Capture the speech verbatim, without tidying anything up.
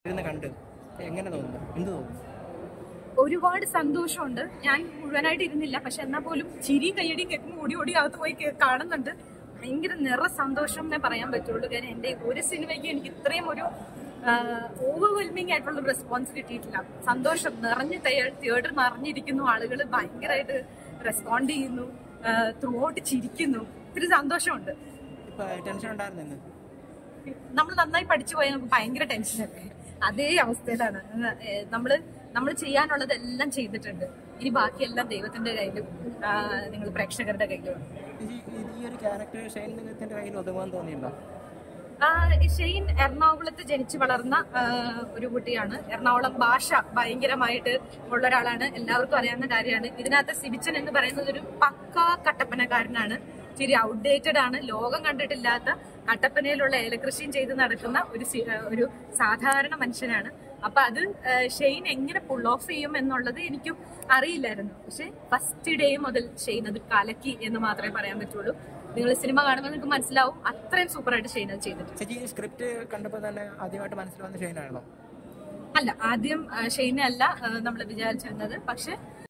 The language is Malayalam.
കണ്ട് എങ്ങനെ തോന്നുന്നു? എന്ത് തോന്നുന്നു? ഒരുപാട് സന്തോഷമുണ്ട്. ഞാൻ മുഴുവനായിട്ട് ഇരുന്നില്ല, പക്ഷെ എന്നാൽ പോലും ചിരിയും കയ്യടിയും കേൾക്കുമ്പോൾ ഓടി ഓടി അകത്ത് പോയി കാണുന്നുണ്ട്. ഭയങ്കര നിറ സന്തോഷം എന്നേ പറയാൻ പറ്റുള്ളൂ. കാരണം എൻ്റെ ഒരു സിനിമയ്ക്ക് എനിക്ക് ഇത്രയും ഒരു ഓവർവെൽമിംഗ് ആയിട്ടുള്ള റെസ്പോൺസ് കിട്ടിയിട്ടില്ല. സന്തോഷം നിറഞ്ഞ് തിയേറ്റർ നിറഞ്ഞിരിക്കുന്നു, ആളുകൾ ഭയങ്കരമായിട്ട് റെസ്പോണ്ട് ചെയ്യുന്നു, ത്രൂ ഔട്ട് ചിരിക്കുന്നു. ഇത്തിരി സന്തോഷമുണ്ട്. ടെൻഷൻ ഉണ്ടായിരുന്നു? നമ്മൾ നന്നായി പഠിച്ചു പോയാൽ നമുക്ക് ഭയങ്കര ടെൻഷനൊക്കെ. അതേ അവസ്ഥയിലാണ്. നമ്മള് നമ്മൾ ചെയ്യാനുള്ളതെല്ലാം ചെയ്തിട്ടുണ്ട്. ഇനി ബാക്കിയെല്ലാം ദൈവത്തിന്റെ കയ്യിലും നിങ്ങൾ പ്രേക്ഷകരുടെ കയ്യിലും. ഈ ഒരു ക്യാരക്ടർ ഷെയ്ൻ നിഗത്തിന്റെ കയ്യിൽ ഒതുങ്ങാൻ തോന്നിയിട്ടുണ്ടോ? ഷെയ്ൻ എറണാകുളത്ത് ജനിച്ചു വളർന്ന ഒരു കുട്ടിയാണ്. എറണാകുളം ഭാഷ ഭയങ്കരമായിട്ട് ഉള്ള ഒരാളാണ്. എല്ലാവർക്കും അറിയാവുന്ന കാര്യമാണ്. ഇതിനകത്ത് സിബിച്ചൻ എന്ന് പറയുന്നത് ഒരു പക്കാ കട്ടപ്പനക്കാരനാണ്. ഇച്ചിരി ഔട്ട്ഡേറ്റഡ് ആണ്. ലോകം കണ്ടിട്ടില്ലാത്ത കട്ടപ്പനയിലുള്ള ഏലകൃഷിയും ചെയ്ത് നടക്കുന്ന ഒരു ഒരു സാധാരണ മനുഷ്യനാണ്. അപ്പൊ അത് ഷെയ്ൻ എങ്ങനെ പുൾ ഓഫ് ചെയ്യും എന്നുള്ളത് എനിക്കും അറിയില്ലായിരുന്നു. പക്ഷെ ഫസ്റ്റ് ഡേ മുതൽ ഷെയ്ൻ അത് കലക്കി എന്ന് മാത്രമേ പറയാൻ പറ്റുള്ളൂ. നിങ്ങൾ സിനിമ കാണുമ്പോൾ നിങ്ങൾക്ക് മനസ്സിലാവും, അത്രയും സൂപ്പറായിട്ട് ഷെയ്ൻ അത് ചെയ്തിട്ടുണ്ട്. സ്ക്രിപ്റ്റ് കണ്ടപ്പോൾ തന്നെ ആദ്യമായിട്ട് മനസ്സിലാവുന്ന ഷെയ്നാണോ? അല്ല, ആദ്യം ഷെയ്നെ അല്ല നമ്മൾ വിചാരിച്ചിരുന്നത്. പക്ഷെ